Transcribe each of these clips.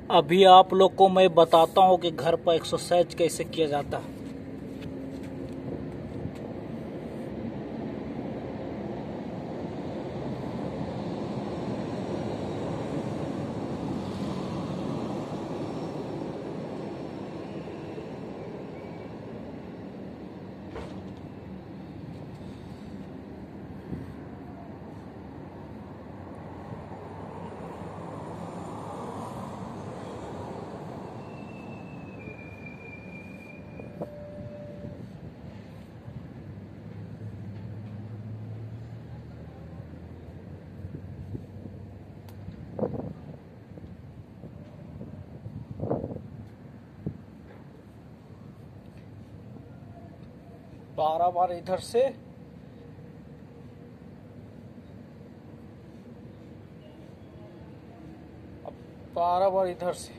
अभी आप लोग को मैं बताता हूँ कि घर पर एक्सरसाइज कैसे किया जाता है। बारह बार इधर से, अब 12 बार इधर से।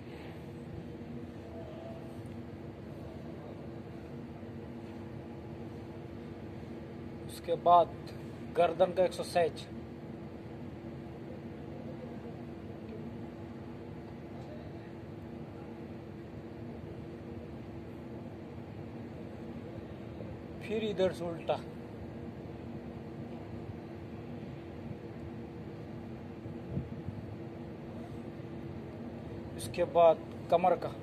उसके बाद गर्दन का एक्सरसाइज। फिर इधर से उल्टा। इसके बाद कमर का।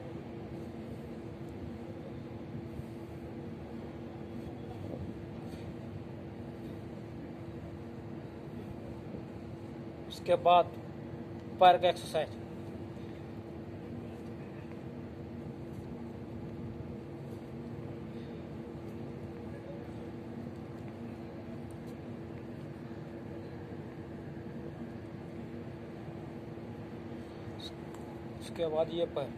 उसके बाद पैर का एक्सरसाइज। उसके बाद ये पैर।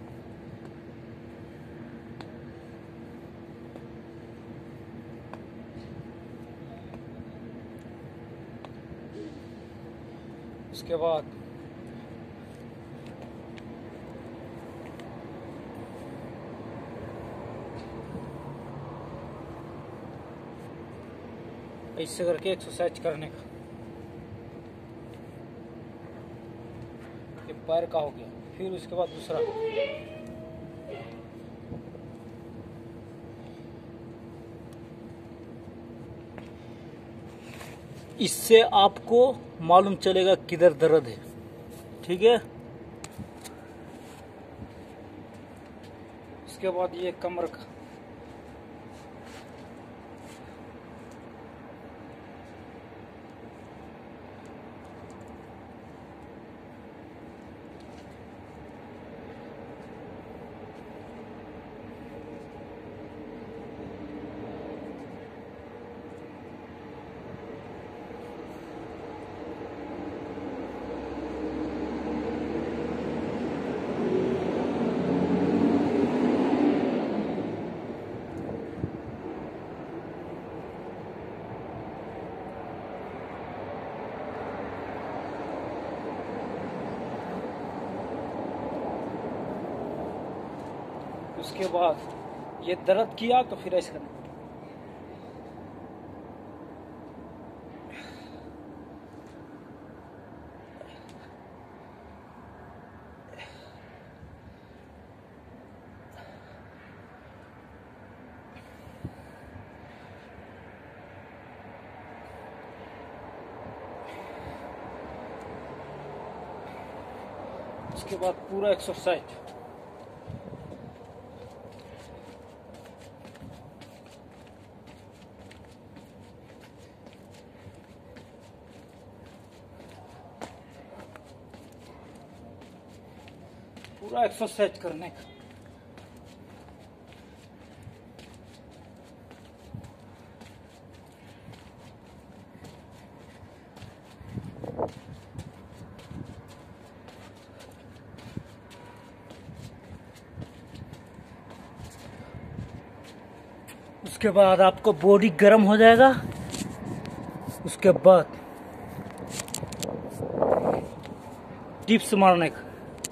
उसके बाद ऐसे करके एक्सरसाइज करने का। ये पैर का हो गया। फिर उसके बाद दूसरा। इससे आपको मालूम चलेगा किधर दर्द है। ठीक है। उसके बाद ये कमर का। उसके बाद ये दर्द किया तो फिर ऐसे करना। उसके बाद पूरा एक्सरसाइज। पूरा एक्सरसाइज करने का। उसके बाद आपको बॉडी गर्म हो जाएगा। उसके बाद डिप्स मारने का।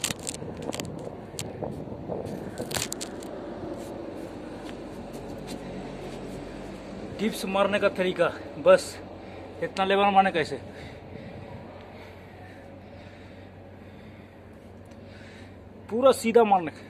डिप्स मारने का तरीका बस इतना लेवल मारने कैसे। पूरा सीधा मारने का।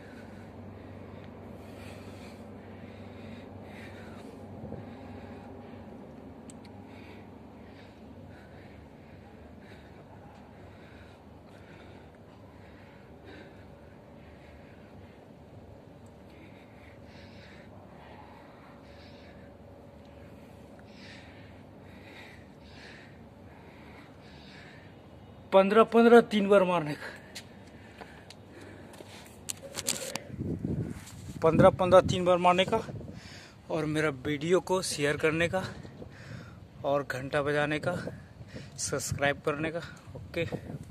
पंद्रह 3 बार मारने का। 15 3 बार मारने का। और मेरा वीडियो को शेयर करने का और घंटा बजाने का, सब्सक्राइब करने का। ओके।